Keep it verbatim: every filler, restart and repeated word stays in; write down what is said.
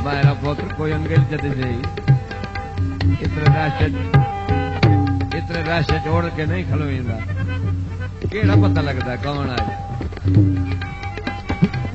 मेरा पुत्र कोई अंग्रेज जद जाई इतने राशे इतने राशे जोड़ के नहीं खलोईंदा केड़ा पता लगता कौन आया